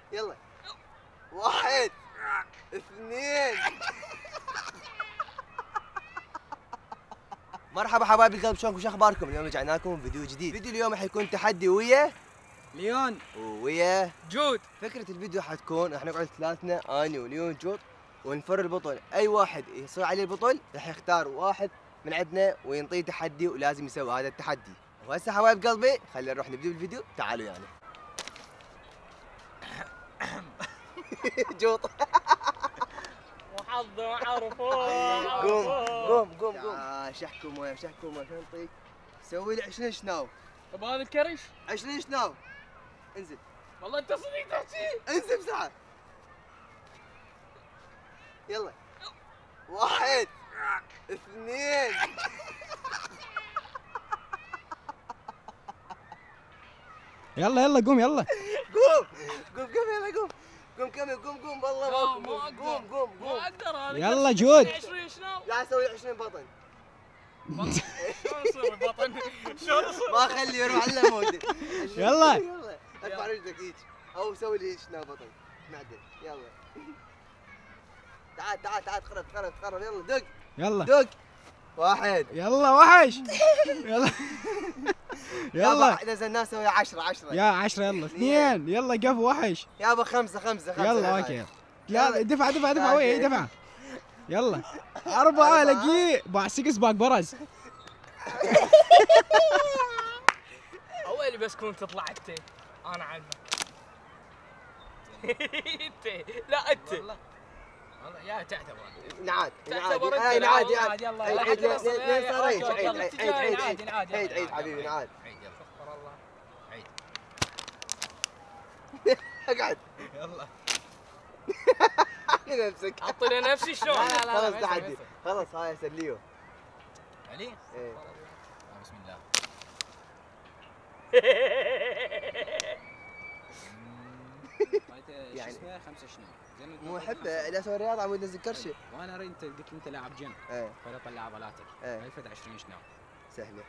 يلا. 1 2. مرحبا حبايبي القلب، شلونكم؟ شو اخباركم؟ اليوم رجعنا لكم بفيديو جديد. فيديو اليوم حيكون تحدي ويا ليون ويا جود. فكرة الفيديو حتكون احنا نقعد ثلاثنا، اني وليون جود، ونفر البطل. اي واحد يصير عليه البطل راح يختار واحد من عندنا وينطيه تحدي ولازم يسوي هذا التحدي. وهسه حبايب قلبي خلينا نروح نبدا بالفيديو، تعالوا يعني. جوط. وحظ معروفون. قوم قوم قوم قوم. شحكوا مويه شحكوا مويه، شو نعطيك؟ سوي لي 20 شناو. طب هذا الكرش 20 شناو. انزل والله انت صديق تحكي. انزل بسرعة. يلا. 1 2. يلا يلا قوم يلا. قوم قوم قوم يلا قوم. قوم كمل قوم قوم والله لا، ما ما أقدر. قوم قوم ما قوم. اقدر هذا. يلا جود. 20 شنو؟ لا اسوي 20 بطن. شلون يصير البطن؟ شلون يصير؟ ما اخلي يروح على مودي. يلا. يلا ارفع رجلك هيك او سوي لي شنو بطن. معدل يلا. تعال تعال تعال تقرب تقرب يلا دق يلا دق. 1 يلا وحش. يلا يلا نزلنا نسوي 10 10 يا 10. يلا 2. يلا قف وحش. يابا 5 5 5. يلا اوكي. لا دفع دفع دفع وين دفع. يلا 4 لقيه باع 6 باك برز. اول بس كنت تطلع انت انا علمك. انت لا انت والله يا تعتبر نعاد تعتبر انت. نعاد نعاد عاد يلا عيد عيد عيد عيد عيد حبيبي نعاد. عيد يلا استغفر الله. عيد اقعد يلا نفسك. اعطيني نفسي شلون. خلاص تحدي خلاص. هاي سليو علي. إيه. بسم الله. يعني اسمه 5 شنو؟ زين مو احب اللي اسوي رياضه عمود انزل كرشه. وانا اريد انت قلت لي انت لاعب جيم. ايه فليطلع عضلاتك. ايه هيفت 20 شنو؟ سهله.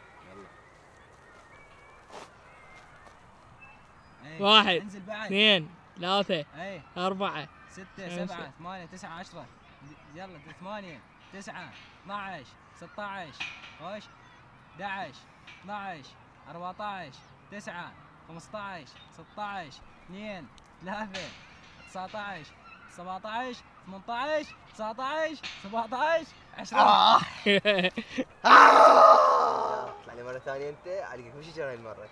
يلا 1 انزل بعد. 2 3 اي 4 6 خمسة. 7 8 9 10. يلا 8 9 12 16 خوش 11 12 14 9 15 16 2 3 19 17 18 19 17 20. اطلع لي مره ثانيه انت عليك وش جرى المره؟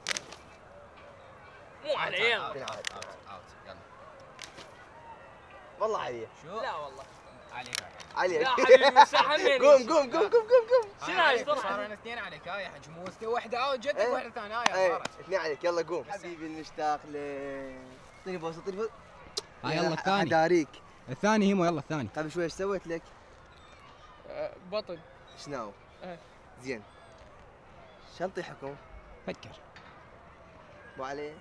مو علي. تنعاد اوت يلا والله علي شو؟ لا والله عليك علي. لا حبيبي مسحني. قوم قوم قوم قوم قوم. شنو هاي صراحة؟ صار 2 عليك. هاي حجموسته واحده اوت جدك إيه. واحده ثانيه. هاي ايه صارت 2 عليك. يلا قوم حبيبي المشتاق لك. اعطيني بوس اعطيني بوس. يلا الثاني. اداريك الثاني هيمو. يلا الثاني. قبل شوي ايش سويت لك؟ بطن. شنو؟ إيه. زين شنطي حكم فكر. ابو علي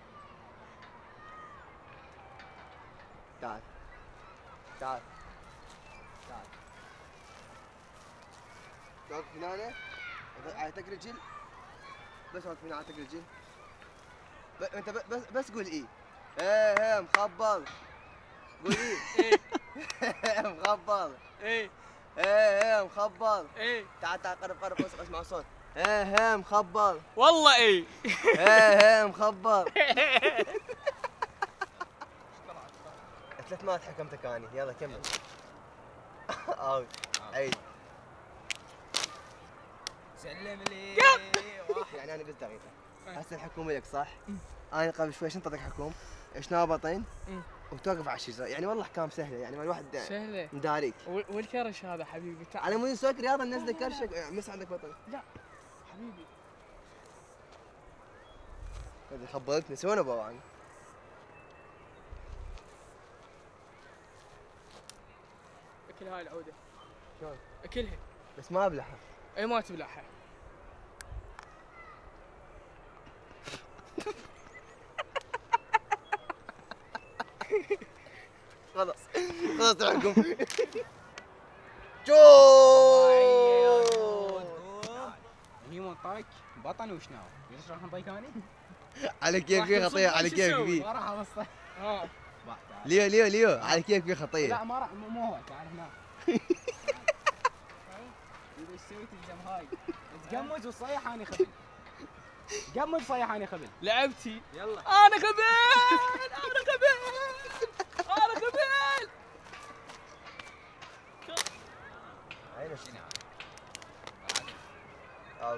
تعال تعال تعال واقف هنا اعطيك رجل بس واقف هنا اعطيك رجل. انت بس قول ايه. ايه مخبل. قول ايه. مخبل. ايه ايه مخبل. ايه تعال تعال قرب قرب اسمع صوت. ايه مخبل. والله ايه. ايه مخبل. 3 مرات حكمتك اني. يلا كمل. اوت. عيد. سلم لي. يعني انا بس دقيقه هسه الحكومه لك صح؟ انا قبل شوي شنطتك حكوم شنو بطين وتوقف على الشجره. يعني والله احكام سهله يعني الواحد سهلة. مداريك. والكرش هذا حبيبي تعال. على مود نسويك رياضه ننزل كرشك مس عندك بطن. لا حبيبي اذا خبرتني سوينا بوان. اكل هاي العودة. شلون؟ اكلها. بس ما ابلعها. اي ما تبلعها. خلاص خلاص الحكم. جول. هيمو طاق بطن وشنو؟ ليش راح نطيك اني؟ على كيفك فيه خطيه على كيفك فيه. ما راح اوصل. ها ليو ليو ليو على كيفك في خطيه. لا ما راح مو هو تعال هنا. اذا ايش سويت الجم هاي؟ تقمج وتصيح اني خبل. قمج صيح اني خبل. لعبتي. يلا انا خبل انا خبل انا خبل. عينك اوت.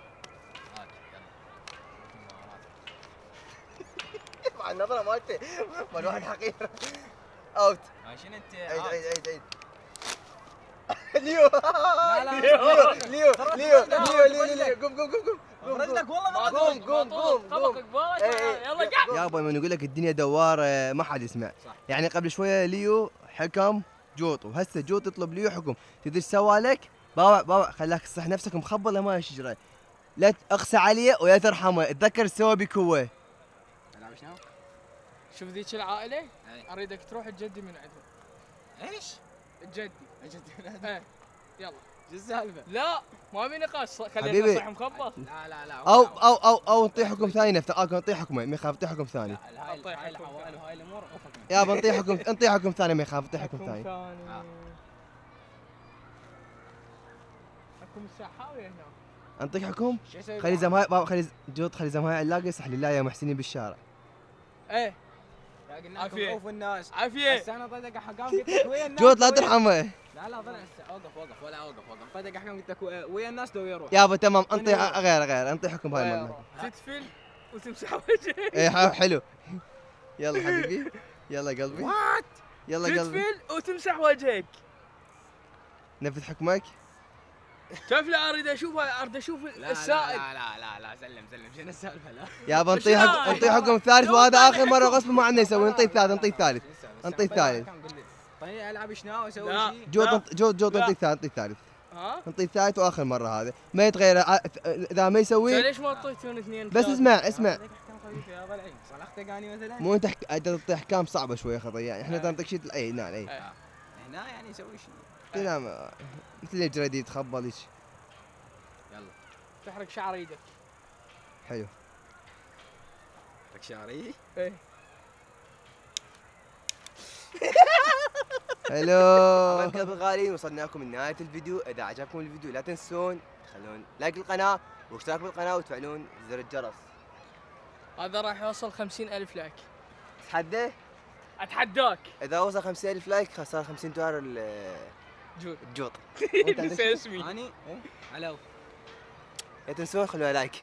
مع النظره مالته مال واحد حقير. اوت. شنو انت؟ عيد عيد عيد عيد. ليو لا لا ليو ليو ليو ليو ليو قوم قوم قوم قوم رجلك والله قوم قوم قوم قوم. طبقك باش. يلا قاعد. يابا من يقول لك الدنيا دوار ما حد يسمع. صح. يعني قبل شويه ليو حكم جوط وهسه جوط يطلب ليو حكم. تدري ايش سوى لك؟ باوع باوع خلاك تصح نفسك مخبل ما شجره. لا اقسى عليه ولا ترحمه. اتذكر ايش سوى بكوه. العب شنو؟ شوف ذيك العائله اريدك تروح تجدي من عندهم. ايش؟ تجدي. ايه يلا. شو السالفه؟ لا ما في نقاش حبيبي. خلينا نصح مخبط. لا او نطيح حكم ثاني نطيح حكمه ما يخاف نطيح حكم ثاني. هاي العوائل وهاي الامور اوفق. يابا نطيح حكم ثاني ما يخاف نطيح حكم ثاني. حكم السحاوي هنا. انطيك حكم؟ شو اسوي؟ خلي زمهاي بابا خلي جوط خلي زمهاي علاقه يصح لله يا محسنين بالشارع. ايه قلنا لكم عافية. خوف الناس. عافيه. هسه انا طيدك حقام قلت لك ويا الناس. جوط لا ترحمه. لا لا ضل اوقف ولا اوقف طيدك حقام قلت لك ويا الناس لو يروح. يابا تمام انطيح غير انطي حكم هاي المره. تتفل وتمسح وجهك. ايه حلو. يلا حبيبي يلا قلبي. وات؟ يلا قلبي تتفل وتمسح وجهك. نفذ حكمك. شوف لا اريد اشوف السائد. لا سلم شنو السالفه لا. يابا شلون؟ انطي حكم ثالث وهذا اخر مره غصب ما عندنا يسوي. انطي ثالث انطي ثالث. طيب العب شنو اسوي لا. شيء؟ جوط لا. انطي ثالث ها؟ انطي ثالث واخر مره هذا ما يتغير اذا ما يسوي. ليش ما اعطيتون اثنين؟ بس اسمع طيدك احكام خفيفه يا ضلعي صلحتك اني مثلا. مو انت تعطي احكام صعبه شويه خطا يعني احنا نعطيك شيء اي نعم اي هنا يعني يسوي شيء. نعم مثل الجريدي يتخبل ايش. يلا تحرق شعر ايدك. حلو. لك شعري. ايه حلو. كيف الغاليين وصلنا لكم لنهايه الفيديو. اذا عجبكم الفيديو لا تنسون تخلون لايك للقناه واشتراك بالقناه وتفعلون زر الجرس. هذا راح يوصل 50,000 لايك. تحدى اتحداك. اذا وصل 50,000 لايك صار 50 دولار جود. الجوط. نسي اسمي. اني الو. لا تنسون خلوها لايك.